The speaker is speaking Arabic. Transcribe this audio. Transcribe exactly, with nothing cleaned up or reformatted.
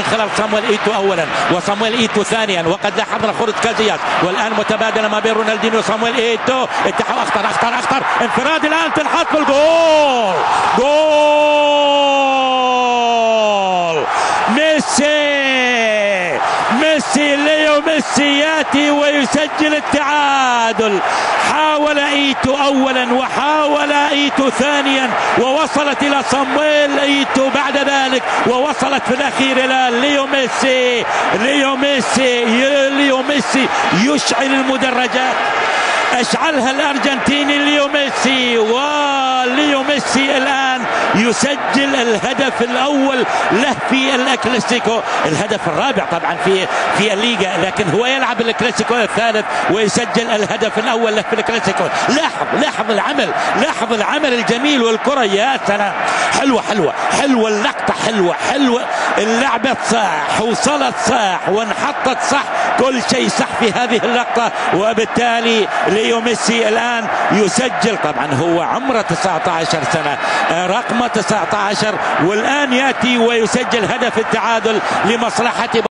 خلال صامويل ايتو اولا وصامويل ايتو ثانيا، وقد لاحظنا خروج كازياس، والان متبادله ما بين رونالدينيو وصامويل ايتو. اتحاد اخطر اخطر اخطر انفراد الان تنحط في الجول. جول ميسي ميسي ليو ميسي ياتي ويسجل التعادل. حاول ايتو اولا وحاول ايتو ثانيا ووصلت الى صامويل ايتو بعد ذلك، ووصلت في الاخير الى ليو ميسي. ليو ميسي ليو ميسي يشعل المدرجات، اشعلها الارجنتيني ليو ميسي. وليو ميسي الان يسجل الهدف الاول له في الكلاسيكو، الهدف الرابع طبعا في في الليغا، لكن هو يلعب الكلاسيكو الثالث ويسجل الهدف الاول له في الكلاسيكو. لاحظ لاحظ العمل، لاحظ العمل الجميل، والكره يا سلام، حلوه حلوه حلوه اللقطه، حلوه حلوه اللعبه صح، وصلت صح، وانحطت صح، كل شيء صح في هذه اللقطه. وبالتالي ليو ميسي الان يسجل، طبعا هو عمره تسعة عشر سنه، رقم تسعة عشر، والان ياتي ويسجل هدف التعادل لمصلحه